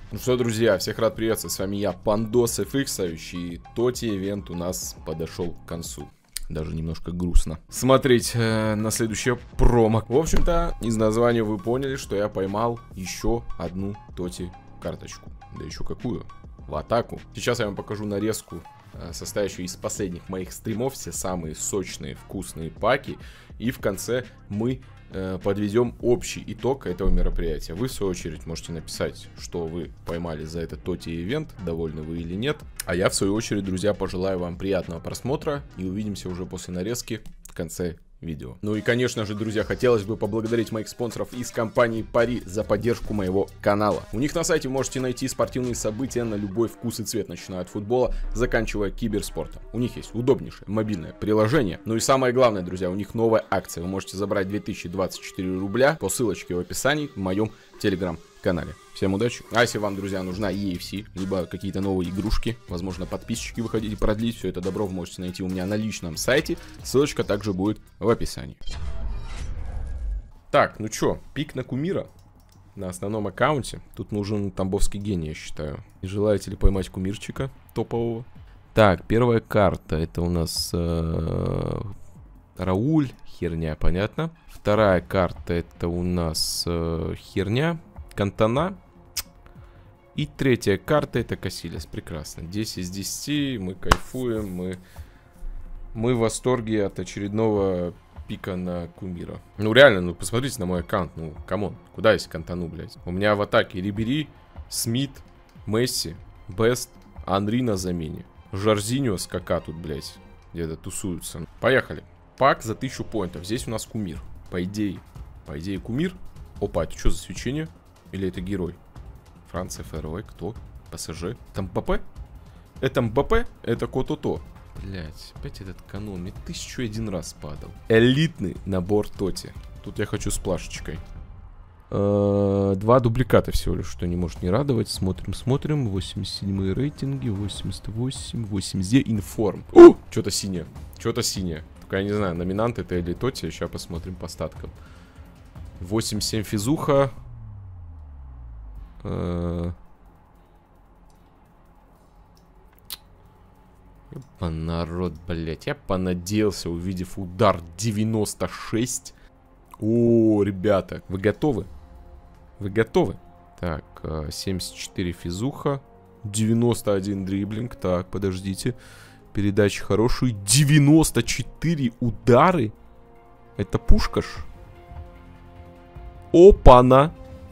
Ну что, друзья, всех рад приветствовать, с вами я, PandosFX, и тоти-ивент у нас подошел к концу. Даже немножко грустно смотреть на следующее промо. В общем-то, из названия вы поняли, что я поймал еще одну тоти-карточку. Да еще какую? В атаку. Сейчас я вам покажу нарезку, состоящую из последних моих стримов, все самые сочные, вкусные паки. И в конце мы подведем общий итог этого мероприятия. Вы, в свою очередь, можете написать, что вы поймали за этот тоти-ивент, довольны вы или нет. А я, в свою очередь, друзья, пожелаю вам приятного просмотра и увидимся уже после нарезки в конце видео. Ну и, конечно же, друзья, хотелось бы поблагодарить моих спонсоров из компании Пари за поддержку моего канала. У них на сайте вы можете найти спортивные события на любой вкус и цвет, начиная от футбола, заканчивая киберспортом. У них есть удобнейшее мобильное приложение. Ну и самое главное, друзья, у них новая акция. Вы можете забрать 2024 рубля по ссылочке в описании в моем телеграм-канале. Всем удачи. А если вам, друзья, нужна EFC, либо какие-то новые игрушки, возможно, подписчики вы хотите продлить, все это добро вы можете найти у меня на личном сайте. Ссылочка также будет в описании. Так, ну чё, пик на кумира на основном аккаунте. Тут нужен тамбовский гений, я считаю. Не желаете ли поймать кумирчика топового? Так, первая карта, это у нас Рауль, херня, понятно. Вторая карта, это у нас херня, Кантана. И третья карта, это Касилес, прекрасно. 10 из 10, мы кайфуем, мы в восторге от очередного пика на кумира. Ну реально, ну посмотрите на мой аккаунт, ну камон, куда есть Кантану, блядь? У меня в атаке Рибери, Смит, Месси, Бест, Анри на замене. Жоржиньо с Кака тут, блядь, где-то тусуются. Поехали. Пак за 1000 поинтов. Здесь у нас кумир. По идее кумир. Опа, это что за свечение? Или это герой? Франция, ФРВ, кто? ПСЖ? Это МБП? Это МБП? Это Котото. Блять, опять этот канон. Мне 1001 раз падал. Элитный набор тоти. Тут я хочу с плашечкой. 2 дубликата всего лишь, что не может не радовать. Смотрим. 87 рейтинги, 88, 80. Информ. Что-то синее. Только я не знаю, номинант это или тоти. Сейчас посмотрим по статкам. 87 физуха. Народ, блять, я понадеялся, увидев удар 96. О, ребята, вы готовы? Вы готовы? Так, 74 физуха, 91 дриблинг. Так, подождите. Передачи хорошие. 94 удары. Это пушкаш. Опа-на.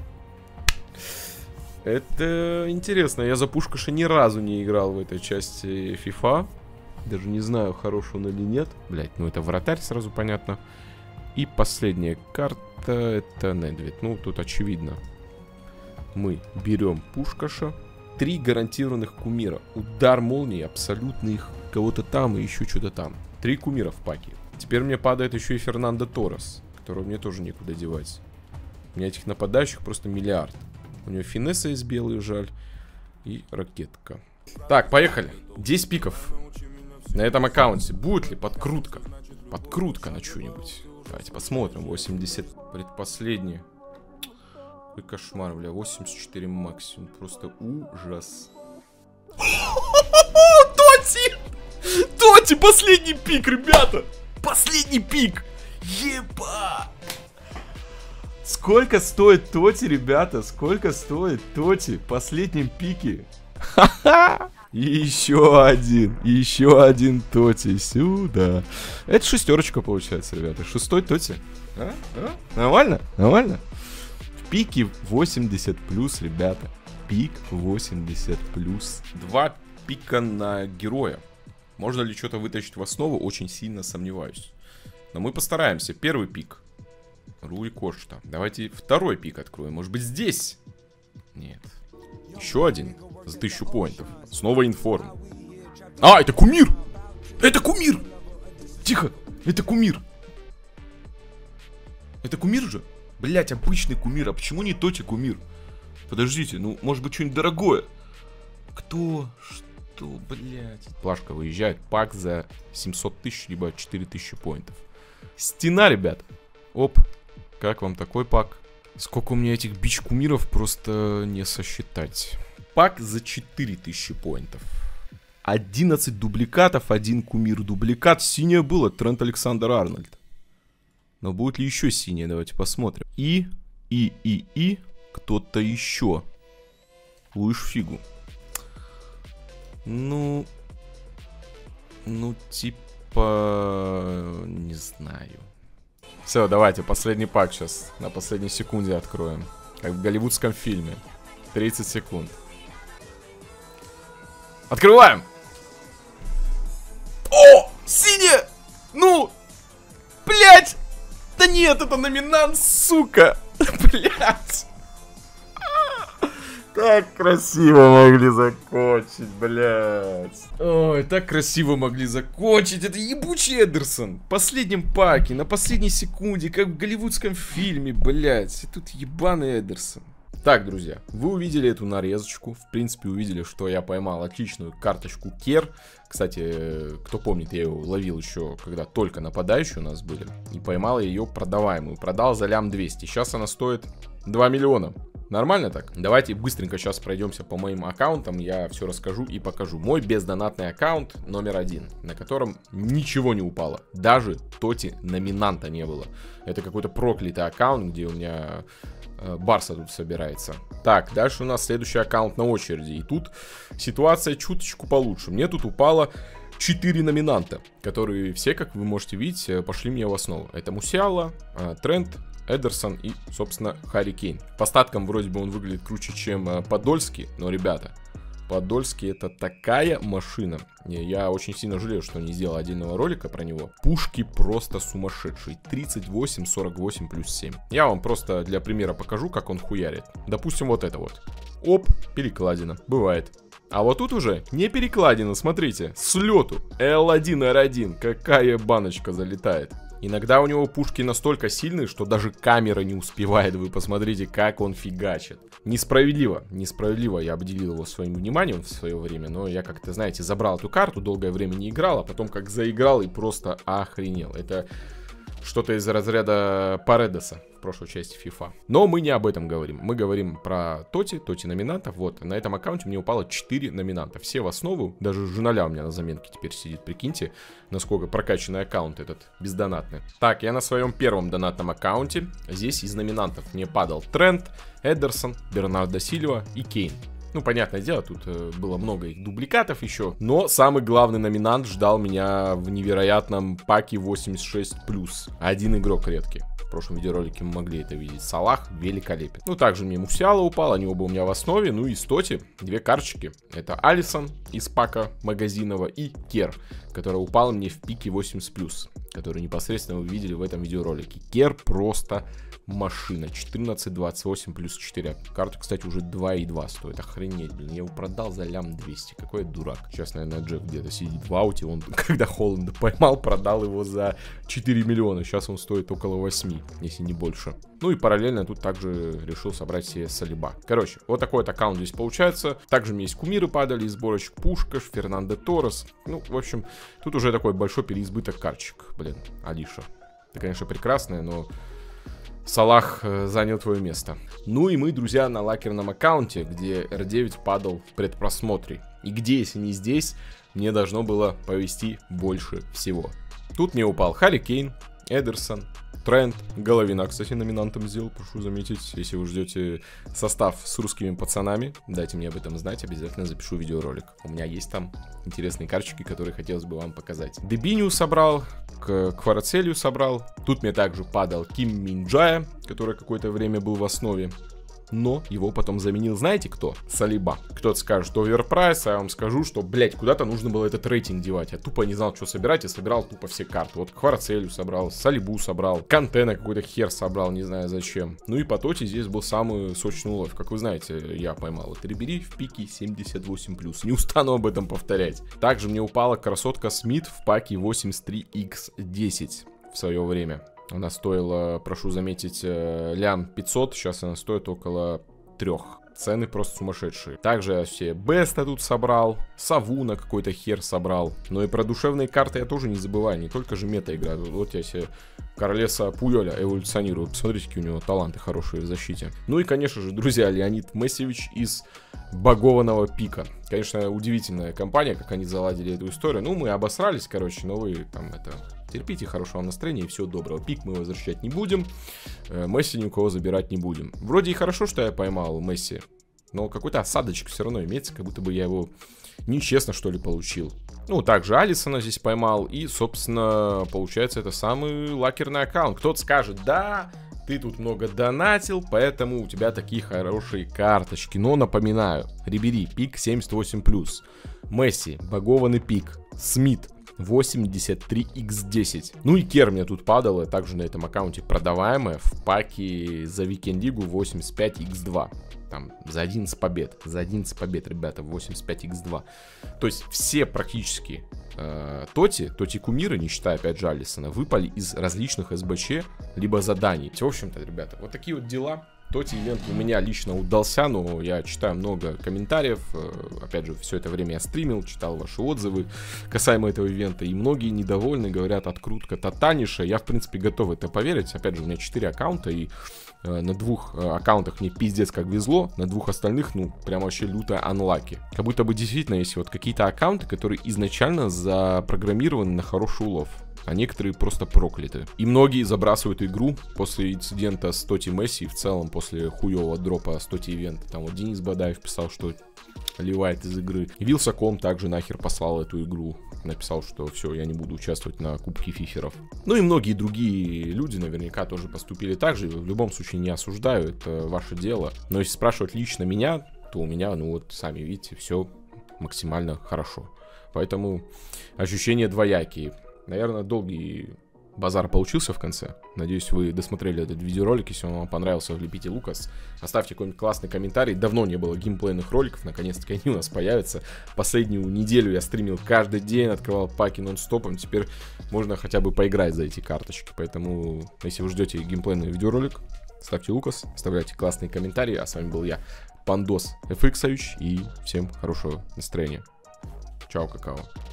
Это интересно. Я за пушкаша ни разу не играл в этой части FIFA. Даже не знаю, хороший он или нет. Блять, ну это вратарь, сразу понятно. И последняя карта, это Недвед. Ну, тут очевидно. Мы берем пушкаша. 3 гарантированных кумира. Удар молнии, абсолютно их кого-то там и еще что-то там. 3 кумира в паке. Теперь мне падает еще и Фернандо Торрес, которого мне тоже некуда девать. У меня этих нападающих просто миллиард. У него финесса есть белый, жаль. И ракетка. Так, поехали. 10 пиков на этом аккаунте. Будет ли подкрутка? Подкрутка на что-нибудь. Давайте посмотрим. 80 предпоследний. Какой кошмар, бля. 84 максимум. Просто ужас. Тоти! Тоти, последний пик, ребята! Последний пик! Еба! Сколько стоит тоти, ребята? Сколько стоит тоти в последнем пике? Ха-ха! И еще один тоти сюда. Это шестерочка получается, ребята. 6-й тоти. Нормально? Нормально? В пике 80 плюс, ребята. Пик 80 плюс. 2 пика на героя. Можно ли что-то вытащить в основу? Очень сильно сомневаюсь. Но мы постараемся. Первый пик. Руи Кошта. Давайте второй пик откроем. Может быть здесь? Нет. Еще один. За 1000 поинтов. Снова информ. А, это кумир! Это кумир! Тихо! Это кумир! Это кумир же? Блять, обычный кумир. А почему не тоти кумир? Подождите, ну, может быть, что-нибудь дорогое. Кто? Что, блять? Плашка выезжает. Пак за 700 тысяч, либо 4000 поинтов. Стена, ребят. Оп. Как вам такой пак? Сколько у меня этих бич-кумиров, просто не сосчитать. Пак за 4000 поинтов. 11 дубликатов, 1 кумир дубликат. Синее было, Трент Александр-Арнольд. Но будет ли еще синее? Давайте посмотрим. И кто-то еще. Луиш Фигу. Ну, типа, не знаю. Все, давайте, последний пак сейчас. На последней секунде откроем. Как в голливудском фильме. 30 секунд. Открываем! О! Синяя! Ну! Блять! Да нет, это номинант, сука! Блять! Так красиво могли закончить, блядь. Ой, так красиво могли закончить. Это ебучий Эдерсон. В последнем паке, на последней секунде, как в голливудском фильме, блядь. И тут ебаный Эдерсон. Так, друзья, вы увидели эту нарезочку. В принципе, увидели, что я поймал отличную карточку Кер. Кстати, кто помнит, я ее ловил еще, когда только нападающие у нас были. И поймал ее продаваемую. Продал за лям 200. Сейчас она стоит 2 миллиона. Нормально так? Давайте быстренько сейчас пройдемся по моим аккаунтам. Я все расскажу и покажу. Мой бездонатный аккаунт номер 1, на котором ничего не упало. Даже тоти номинанта не было. Это какой-то проклятый аккаунт, где у меня Барса тут собирается. Так, дальше у нас следующий аккаунт на очереди. И тут ситуация чуточку получше. Мне тут упало 4 номинанта, которые все, как вы можете видеть, пошли мне в основу. Это Мусиала, Трент, Эдерсон и, собственно, Харри Кейн. По статкам вроде бы он выглядит круче, чем Подольский, но, ребята, Подольский это такая машина. Я очень сильно жалею, что не сделал отдельного ролика про него. Пушки просто сумасшедшие. 38, 48 плюс 7. Я вам просто для примера покажу, как он хуярит. Допустим, вот это вот. Оп, перекладина. Бывает. А вот тут уже не перекладина, смотрите. С лету. L1R1. Какая баночка залетает. Иногда у него пушки настолько сильные, что даже камера не успевает. Вы посмотрите, как он фигачит. Несправедливо я обделил его своим вниманием в свое время. Но я как-то, знаете, забрал эту карту, долгое время не играл. А потом как заиграл и просто охренел. Это что-то из разряда Паредоса в прошлой части FIFA. Но мы не об этом говорим. Мы говорим про тоти номинантов. Вот, на этом аккаунте мне упало 4 номинанта. Все в основу. Даже Жуналя у меня на заменке теперь сидит. Прикиньте, насколько прокачанный аккаунт этот бездонатный. Так, я на своем первом донатном аккаунте. Здесь из номинантов мне падал Трент, Эдерсон, Бернардо Сильва и Кейн. Ну, понятное дело, тут было много их дубликатов еще. Но самый главный номинант ждал меня в невероятном паке 86+. Один игрок редкий. В прошлом видеоролике мы могли это видеть. Салах великолепен. Ну, также мне Мусиала упал, они оба у меня в основе. Ну и стоти, 2 карточки. Это Алисон из пака магазинного и Кер, которая упала мне в пике 80+, который непосредственно вы видели в этом видеоролике. Кер просто машина. 14, 28 плюс 4. Карта, кстати, уже 2,2 стоит. Охренеть, блин. Я его продал за лям 200. Какой я дурак. Сейчас, наверное, Джефф где-то сидит в ауте. Он, когда Холланда поймал, продал его за 4 миллиона. Сейчас он стоит около 8, если не больше. Ну и параллельно тут также решил собрать себе Салиба. Короче, вот такой вот аккаунт здесь получается. Также у меня есть кумиры падали из сборочек. Пушкаш, Фернандо Торрес. Ну, в общем, тут уже такой большой переизбыток карточек. Блин, Алиша. Ты, конечно, прекрасная, но Салах занял твое место. Ну и мы, друзья, на лакерном аккаунте, где R9 падал в предпросмотре. И где, если не здесь, мне должно было повезти больше всего. Тут мне упал Харри Кейн, Эдерсон, Трент, Головина, кстати, номинантом сделал, прошу заметить. Если вы ждете состав с русскими пацанами, дайте мне об этом знать, обязательно запишу видеоролик. У меня есть там интересные карточки, которые хотелось бы вам показать. Дебиню собрал, Кварацелью собрал. Тут мне также падал Ким Минджая, который какое-то время был в основе. Но его потом заменил, знаете кто? Салиба. Кто-то скажет, что оверпрайс, а я вам скажу, что, блять, куда-то нужно было этот рейтинг девать. Я тупо не знал, что собирать, я собирал тупо все карты. Вот Кварацелью собрал, Салибу собрал, Контена какой-то хер собрал, не знаю зачем. Ну и по тоте здесь был самый сочный улов. Как вы знаете, я поймал вот Рибери в пике 78+. Не устану об этом повторять. Также мне упала красотка Смит в паке 83x10 в свое время. Она стоила, прошу заметить, лям 500, сейчас она стоит около 3. цены просто сумасшедшие. Также я все Беста тут собрал, Сову на какой-то хер собрал. Но и про душевные карты я тоже не забываю, не только же мета игра. Вот я себе Королеса Пуйоля эволюционирую. Посмотрите, какие у него таланты хорошие в защите. Ну и, конечно же, друзья, Леонид Мессевич из багованного пика. Конечно, удивительная компания, как они заладили эту историю. Ну, мы обосрались, короче, но вы там это... Терпите, хорошего настроения и всего доброго. Пик мы возвращать не будем. Месси ни у кого забирать не будем. Вроде и хорошо, что я поймал Месси. Но какой-то осадочек все равно имеется, как будто бы я его нечестно, что ли, получил. Ну, также Алисона здесь поймал. И, собственно, получается, это самый лакерный аккаунт. Кто-то скажет, да, ты тут много донатил, поэтому у тебя такие хорошие карточки. Но напоминаю, Рибери, пик 78+. Месси, багованный пик. Смит, 83x10. Ну и Кер мне тут падала, также на этом аккаунте продаваемая в паке за Викендигу 85x2. Там за 11 побед. За 11 побед, ребята, 85x2. То есть все практически Тоти кумиры, не считая опять же Алисона, выпали из различных СБЧ либо заданий. В общем-то, ребята, вот такие вот дела. Тоти ивент у меня лично удался, но я читаю много комментариев. Опять же, все это время я стримил, читал ваши отзывы касаемо этого ивента. И многие недовольны, говорят, открутка тотальнейшая. Я, в принципе, готов в это поверить. Опять же, у меня 4 аккаунта, и на 2 аккаунтах мне пиздец как везло. На 2 остальных, ну, прям вообще лютая анлаки. Как будто бы действительно есть вот какие-то аккаунты, которые изначально запрограммированы на хороший улов. А некоторые просто прокляты. И многие забрасывают игру после инцидента с Тоти Месси, в целом после хуевого дропа с Тоти ивента. Там вот Денис Бадаев писал, что ливает из игры. Вилсаком также нахер послал эту игру. Написал, что все, я не буду участвовать на Кубке Фиферов. Ну и многие другие люди наверняка тоже поступили так же. В любом случае не осуждаю, это ваше дело. Но если спрашивать лично меня, то у меня, ну вот, сами видите, все максимально хорошо. Поэтому ощущения двоякие. Наверное, долгий базар получился в конце. Надеюсь, вы досмотрели этот видеоролик. Если он вам понравился, влепите лукас. Оставьте какой-нибудь классный комментарий. Давно не было геймплейных роликов. Наконец-таки они у нас появятся. Последнюю неделю я стримил каждый день, открывал паки нон-стопом. Теперь можно хотя бы поиграть за эти карточки. Поэтому, если вы ждете геймплейный видеоролик, ставьте лукас, оставляйте классные комментарии. А с вами был я, Пандос FX, и всем хорошего настроения. Чао, какао.